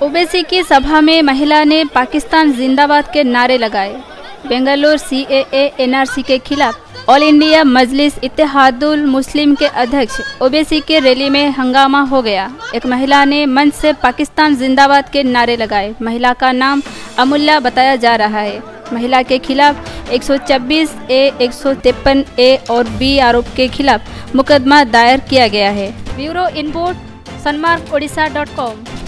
ओवैसी की सभा में महिला ने पाकिस्तान जिंदाबाद के नारे लगाए। बेंगलुरु CAA NRC के खिलाफ ऑल इंडिया मजलिस इत्तेहादुल मुस्लिम के अध्यक्ष ओवैसी के रैली में हंगामा हो गया। एक महिला ने मंच से पाकिस्तान जिंदाबाद के नारे लगाए। महिला का नाम अमुल्ला बताया जा रहा है। महिला के खिलाफ 126A, 153A और B आरोप के खिलाफ मुकदमा दायर किया गया है। Bureau input Sanmarg ओडिशा.com।